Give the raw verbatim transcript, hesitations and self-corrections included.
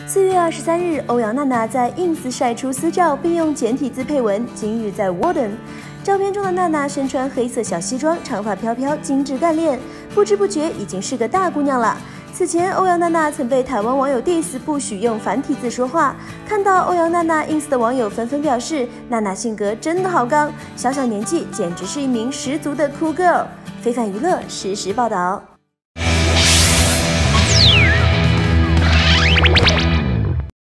四月二十三日，欧阳娜娜在 ins 晒出私照，并用简体字配文：“今日在 Warden。”照片中的娜娜身穿黑色小西装，长发飘飘，精致干练，不知不觉已经是个大姑娘了。此前，欧阳娜娜曾被台湾网友 diss 不许用繁体字说话。看到欧阳娜娜 ins 的网友纷纷表示，娜娜性格真的好刚，小小年纪简直是一名十足的酷 girl。非凡娱乐实时报道。